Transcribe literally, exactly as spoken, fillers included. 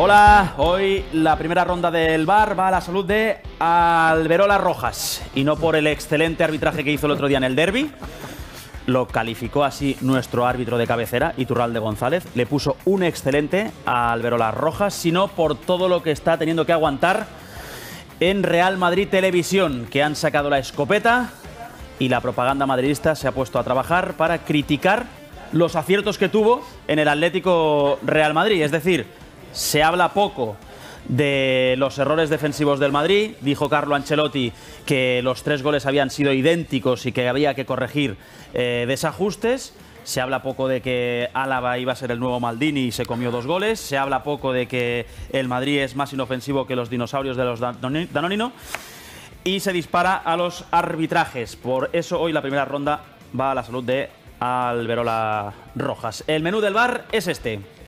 Hola, hoy la primera ronda del V A R va a la salud de Alberola Rojas y no por el excelente arbitraje que hizo el otro día en el derbi. Lo calificó así nuestro árbitro de cabecera, Iturralde González. Le puso un excelente a Alberola Rojas, sino por todo lo que está teniendo que aguantar en Real Madrid Televisión, que han sacado la escopeta y la propaganda madridista se ha puesto a trabajar para criticar los aciertos que tuvo en el Atlético Real Madrid. Es decir, se habla poco de los errores defensivos del Madrid. Dijo Carlo Ancelotti que los tres goles habían sido idénticos y que había que corregir eh, desajustes. Se habla poco de que Álava iba a ser el nuevo Maldini y se comió dos goles. Se habla poco de que el Madrid es más inofensivo que los dinosaurios de los Danonino. Y se dispara a los arbitrajes. Por eso hoy la primera ronda va a la salud de Alberola Rojas. El menú del V A R es este.